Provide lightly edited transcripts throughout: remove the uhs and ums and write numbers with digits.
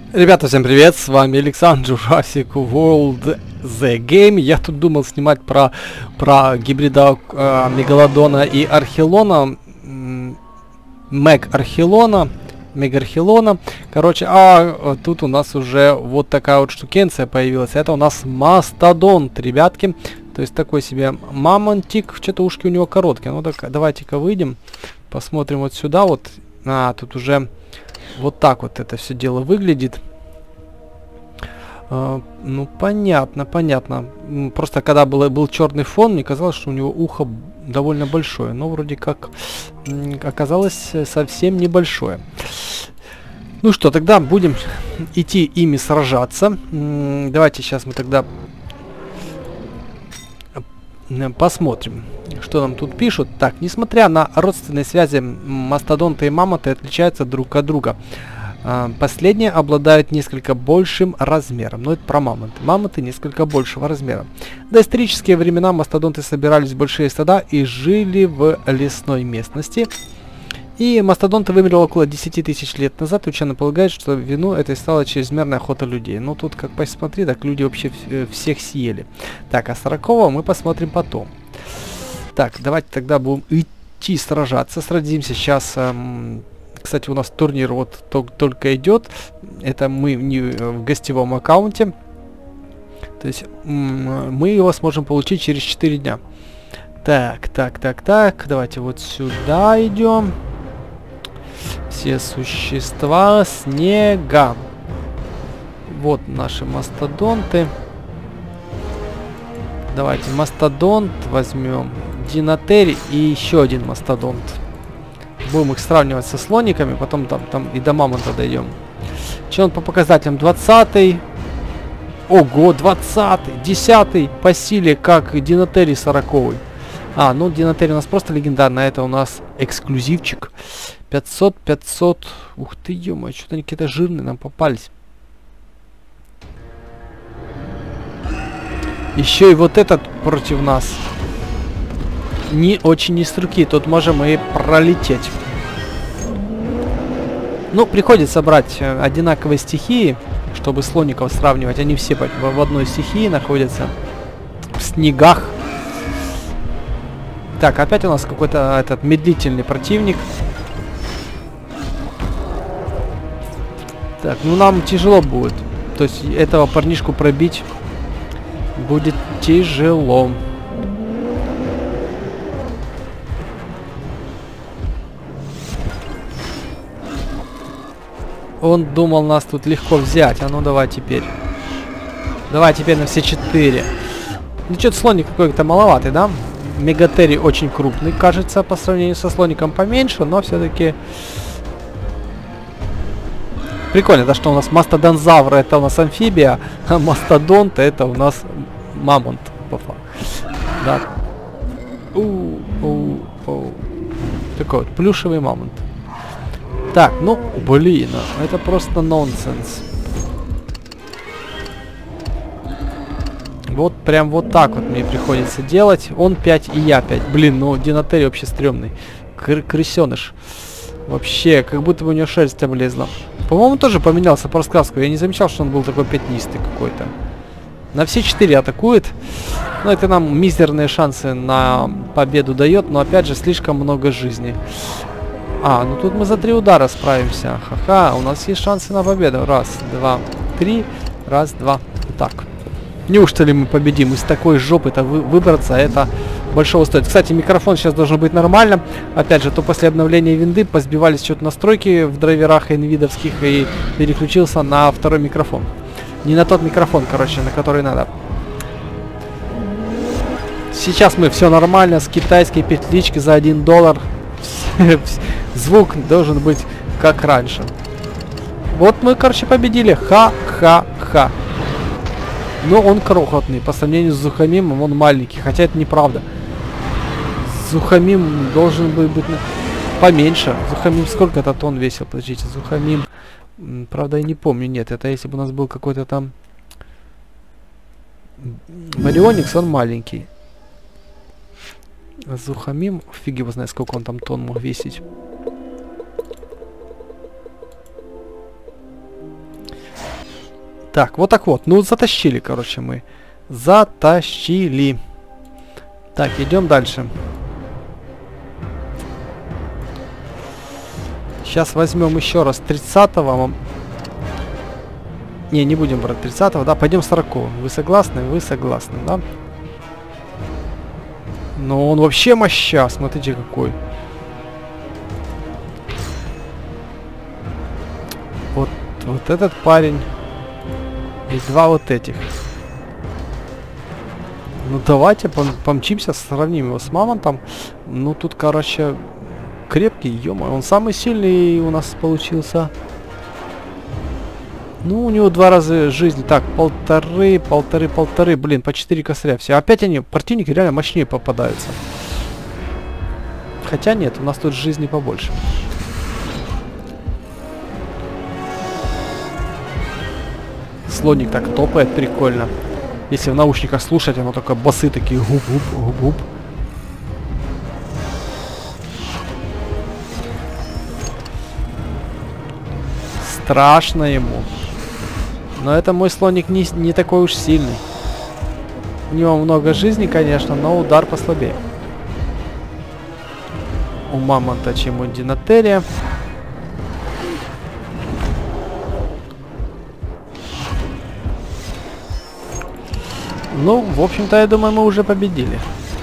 Ребята, всем привет, с вами Александр, Jurassic World The Game. Я тут думал снимать про гибрида Мегалодона и Архилона, Мегархилона. Короче, тут у нас уже вот такая вот штукенция появилась. Это у нас мастодонт, ребятки. То есть такой себе мамонтик. Что-то ушки у него короткие. Ну так, давайте-ка выйдем, посмотрим вот сюда вот. Тут уже... Вот так вот это все дело выглядит. Ну, понятно. Просто когда был черный фон, мне казалось, что у него ухо довольно большое. Но вроде как оказалось совсем небольшое. Ну что, тогда будем идти ими сражаться. Давайте сейчас мы тогда посмотрим, что нам тут пишут. Так, несмотря на родственные связи, мастодонты и мамонты отличаются друг от друга. Последние обладают несколько большим размером. Но это про мамонты. Мамонты несколько большего размера. В доисторические времена мастодонты собирались в большие стада и жили в лесной местности. И мастодонты вымерли около 10 тысяч лет назад. Ученые полагают, что вину этой стала чрезмерная охота людей. Ну тут, как посмотри, так люди вообще всех съели. Так, а 40-го мы посмотрим потом. Так, давайте тогда будем идти сражаться. Сразимся сейчас. Кстати, у нас турнир вот только идет. Это мы не в гостевом аккаунте. То есть мы его сможем получить через 4 дня. Так. Давайте вот сюда идем. Все существа снега. Вот наши мастодонты. Давайте мастодонт возьмем. Динотери и еще один мастодонт. Будем их сравнивать со слониками. Потом там и до мамонта дойдем. Че он по показателям? 20-й. Ого, 20-й. 10-й по силе, как Динотери 40-й. Ну Динотери у нас просто легендарная. Это у нас эксклюзивчик. 500. Ух ты, ё-моё, что-то они какие-то жирные нам попались. Еще и вот этот против нас. Не очень не с руки. Тут можем и пролететь. Ну, приходится брать одинаковые стихии, чтобы слоников сравнивать. Они все в одной стихии находятся. В снегах. Так, опять у нас какой-то этот медлительный противник. Так, ну нам тяжело будет. То есть этого парнишку пробить будет тяжело. Он думал нас тут легко взять. А ну давай теперь. Давай теперь на все 4. Ну что-то слоник какой-то маловатый, да? Мегатери очень крупный, кажется, по сравнению со слоником поменьше, но все-таки... Прикольно, да, что у нас мастодонзавр это у нас амфибия, а мастодонт это у нас мамонт. Да. Такой вот плюшевый мамонт. Так, ну, блин, это просто нонсенс. Вот прям вот так вот мне приходится делать. Он 5 и я 5. Блин, ну Динотери вообще стрёмный. Крысёныш. Вообще, как будто бы у него шерсть облезла. По-моему, тоже поменялся по раскраску. Я не замечал, что он был такой пятнистый какой-то. На все 4 атакует. Но это нам мизерные шансы на победу дает. Но опять же, слишком много жизни. Ну тут мы за 3 удара справимся. Ха-ха, у нас есть шансы на победу. 1, 2, 3. 1, 2. Так. Неужто ли мы победим? Из такой жопы-то выбраться, это большого стоит. Кстати, микрофон сейчас должен быть нормальным. Опять же, то после обновления винды позбивались что-то настройки в драйверах инвидовских и переключился на второй микрофон. Не на тот микрофон, короче, на который надо. Сейчас мы все нормально, с китайской петлички за $1. Звук должен быть как раньше. Вот мы, короче, победили. Ха-ха-ха. Но он крохотный. По сравнению с Зухамимом он маленький. Хотя это неправда. Зухамим должен быть поменьше. Зухамим сколько-то тонн весил? Подождите, Зухамим... Правда, я не помню. Нет, это если бы у нас был какой-то там... Барионикс, он маленький. Зухамим... Фиг его знает, сколько он там тонн мог весить. Так, вот так вот. Ну, затащили, короче, мы. Затащили. Так, идем дальше. Сейчас возьмем еще раз 30-го. Не будем брать 30-го, да, пойдем 40-го. Вы согласны? Вы согласны, да? Но он вообще моща, смотрите какой. Вот этот парень. И два вот этих. Ну давайте помчимся, сравним его с мамонтом. Ну тут, короче, крепкий, ё-моё, он самый сильный у нас получился. Ну, у него 2 раза жизни. Так, полторы, блин, по 4 косаря. Все, опять они, противники реально мощнее попадаются. Хотя нет, у нас тут жизни побольше. Слоник так топает, прикольно. Если в наушниках слушать, оно только басы такие, гуп-гуп. Страшно ему. Но это мой слоник не такой уж сильный. У него много жизни, конечно, но удар послабее. У мамонта, чем у динотерия. Ну, в общем-то, я думаю, мы уже победили.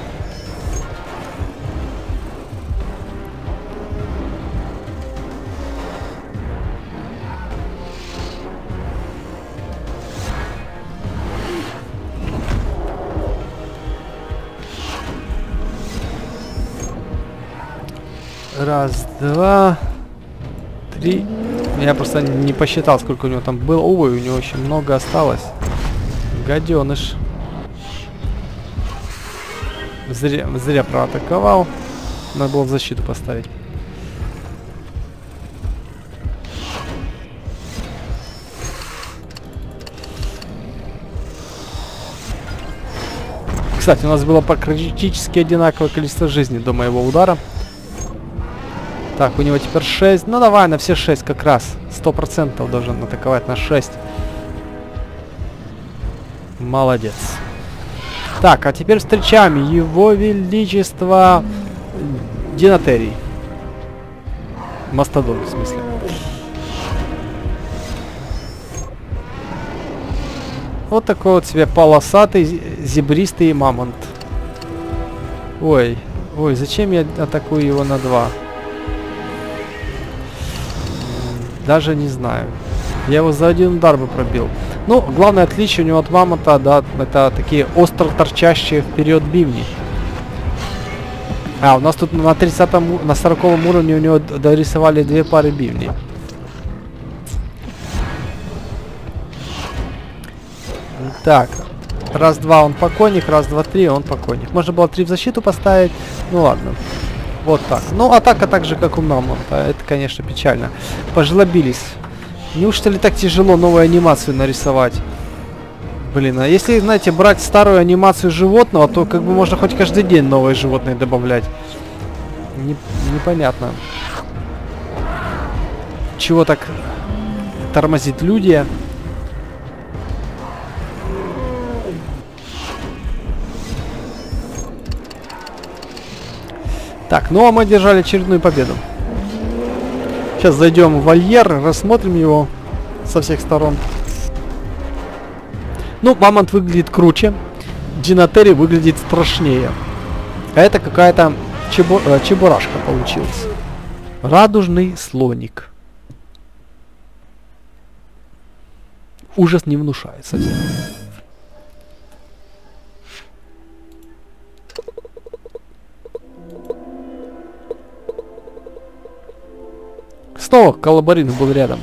Раз, два, три. Я просто не посчитал, сколько у него там было. Ой, у него очень много осталось. Гаденыш. Зря проатаковал. Надо было защиту поставить. Кстати, у нас было практически одинаковое количество жизни до моего удара. Так, у него теперь 6. Ну давай, на все 6 как раз. 100% должен атаковать на 6. Молодец. Так, а теперь встречаем его величество динотерий. Мастодон, в смысле. Вот такой вот себе полосатый, зебристый мамонт. Ой, зачем я атакую его на 2? Даже не знаю. Я его за 1 удар бы пробил. Ну, главное отличие у него от мамонта, да, это такие остро торчащие вперед бивни. А, у нас тут на 30-м, на 40-м уровне у него дорисовали 2 пары бивней. Так, раз-два он покойник, раз-два, 3 он покойник. Можно было 3 в защиту поставить, ну ладно. Вот так. Ну, атака так же, как у мамонта. Это, конечно, печально. Пожлобились. Неужто ли так тяжело новую анимацию нарисовать? Блин, а если, знаете, брать старую анимацию животного, то как бы можно хоть каждый день новые животные добавлять. Непонятно. Чего так тормозит люди? Так, ну а мы держали очередную победу. Сейчас зайдем в вольер, рассмотрим его со всех сторон. Ну, мамонт выглядит круче, динотерий выглядит страшнее. А это какая-то чебурашка получилась. Радужный слоник. Ужас не внушает совсем. Снова колобарин был рядом.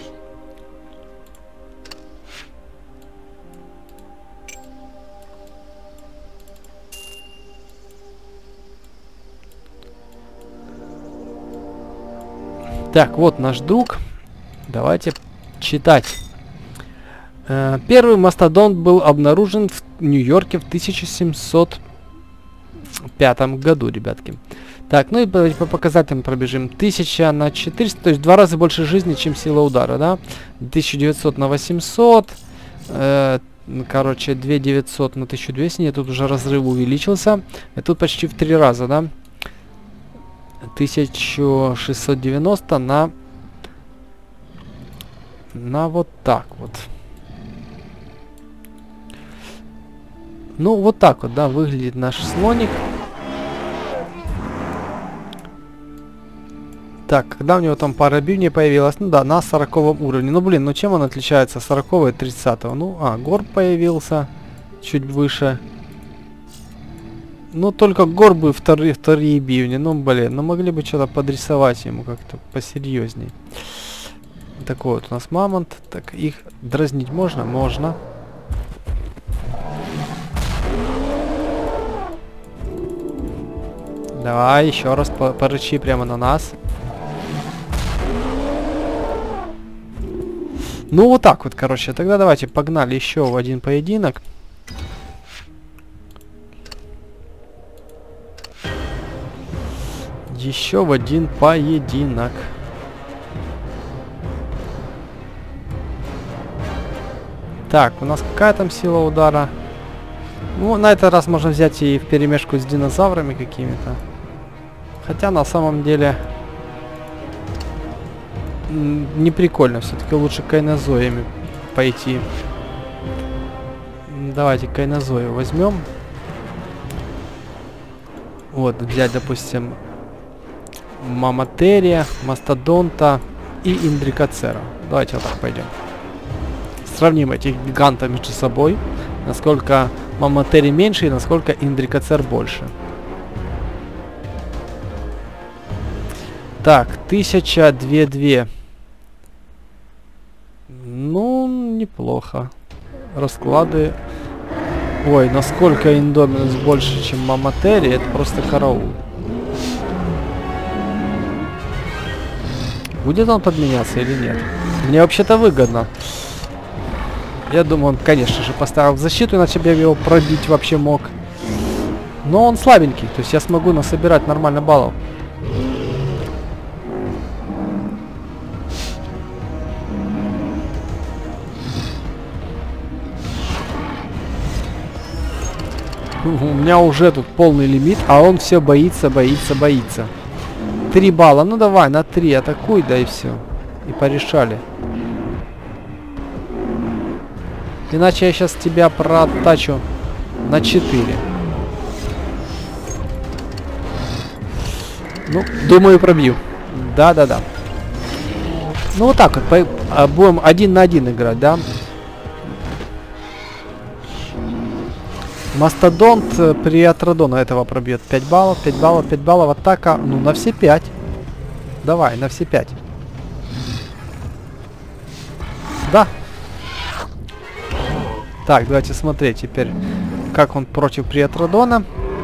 Так, вот наш друг. Давайте читать. Первый мастодонт был обнаружен в Нью-Йорке в 1705 году, ребятки. Так, ну и давайте по показателям пробежим. 1000 на 400, то есть в 2 раза больше жизни, чем сила удара, да? 1900 на 800. Короче, 2900 на 1200. Нет, тут уже разрыв увеличился. И тут почти в 3 раза, да? 1690 на вот так вот. Ну, вот так вот, да, выглядит наш слоник. Так, когда у него там пара бивней появилась? Ну да, на 40 уровне. Ну, блин, ну чем он отличается? 40 и 30? Ну, горб появился чуть выше. Ну, только горбы вторые бивни. Ну, блин, ну могли бы что-то подрисовать ему как-то посерьезней. Такой вот у нас мамонт. Так, их дразнить можно? Можно. Давай, еще раз порычи прямо на нас. Ну, вот так вот, короче. Тогда давайте погнали еще в один поединок. Еще в один поединок. Так, у нас какая там сила удара? Ну, на этот раз можно взять и вперемешку с динозаврами какими-то. Хотя на самом деле не прикольно. Все-таки лучше кайнозоями пойти. Давайте кайнозою возьмем. Вот, взять, допустим, Маматерия, Мастодонта и Индрикоцера. Давайте вот так пойдем. Сравним этих гигантов между собой. Насколько Маматерий меньше и насколько Индрикоцер больше. Так, 1002. Ну, неплохо. Расклады. Ой, насколько Индоминус больше, чем Маматерий, это просто караул. Будет он подменяться или нет? Мне вообще-то выгодно. Я думаю, он, конечно же, поставил в защиту, иначе бы я его пробить вообще мог. Но он слабенький, то есть я смогу насобирать нормально баллов. У меня уже тут полный лимит, а он все боится. 3 балла. Ну давай, на 3 атакуй, да и все. И порешали. Иначе я сейчас тебя протачу на 4. Ну, думаю, пробью. Да. Ну вот так вот. Будем 1 на 1 играть, да? Мастодонт при Атродона этого пробьет 5 баллов, 5 баллов, 5 баллов, атака, ну на все 5. Давай, на все 5. Да. Так, давайте смотреть теперь, как он против Приатродона.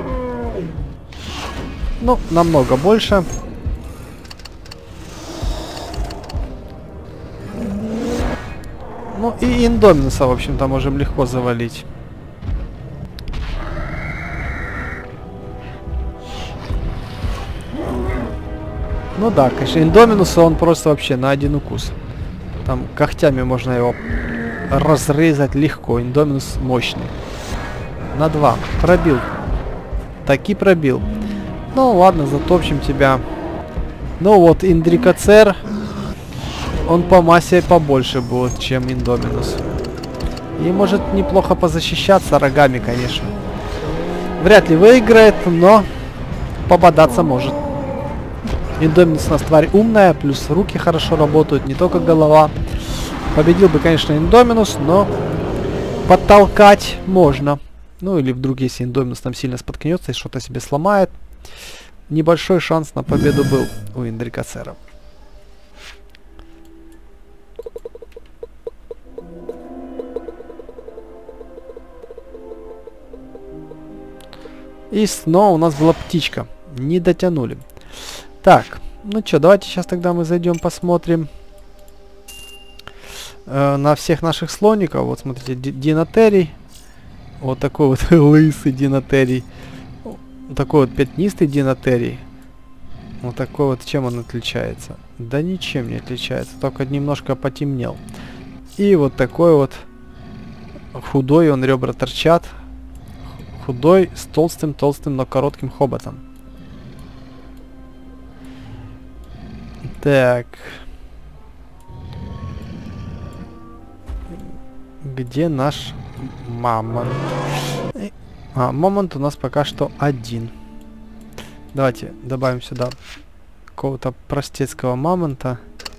Ну, намного больше. Ну и Индоминуса, в общем-то, можем легко завалить. Ну да, конечно, Индоминуса он просто вообще на 1 укус. Там когтями можно его разрезать легко. Индоминус мощный. На 2. Пробил. Таки пробил. Ну ладно, затопчем тебя. Ну вот, Индрикоцер. Он по массе побольше будет, чем Индоминус. И может неплохо позащищаться рогами, конечно. Вряд ли выиграет, но пободаться может. Индоминус у нас тварь умная, плюс руки хорошо работают, не только голова. Победил бы, конечно, Индоминус, но подтолкать можно. Ну или вдруг, если Индоминус там сильно споткнется и что-то себе сломает, небольшой шанс на победу был у Индрикоцера. И снова у нас была птичка. Не дотянули. Так, ну что, давайте сейчас тогда мы зайдем, посмотрим на всех наших слоников. Вот смотрите, Динотерий. Вот такой вот лысый Динотерий. Такой вот пятнистый Динотерий. Вот такой вот, чем он отличается? Да ничем не отличается, только немножко потемнел. И вот такой вот Худой, он ребра торчат. Худой с толстым, но коротким хоботом. Так. Где наш мамонт? Мамонт у нас пока что один. Давайте добавим сюда какого-то простецкого мамонта.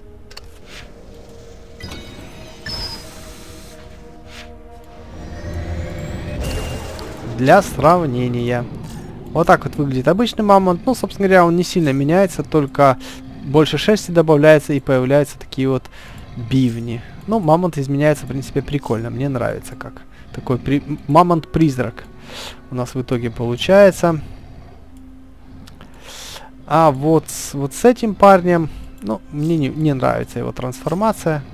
Для сравнения. Вот так вот выглядит обычный мамонт. Ну, собственно говоря, он не сильно меняется, только больше шерсти добавляется и появляются такие вот бивни. Ну, мамонт изменяется, в принципе, прикольно. Мне нравится как. Такой мамонт-призрак у нас в итоге получается. А вот с этим парнем, ну, мне не нравится его трансформация.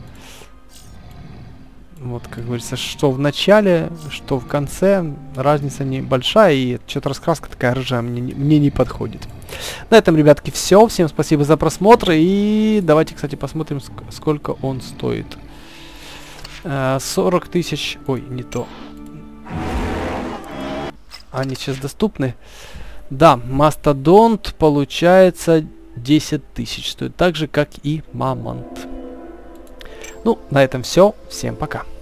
Вот, как говорится, что в начале, что в конце, разница небольшая, и что-то раскраска такая рыжая мне не подходит. На этом, ребятки, все. Всем спасибо за просмотр, и давайте, кстати, посмотрим, сколько он стоит. 40 тысяч... Ой, не то. Они сейчас доступны. Да, мастодонт получается 10 тысяч. Стоит так же, как и мамонт. Ну, на этом все. Всем пока.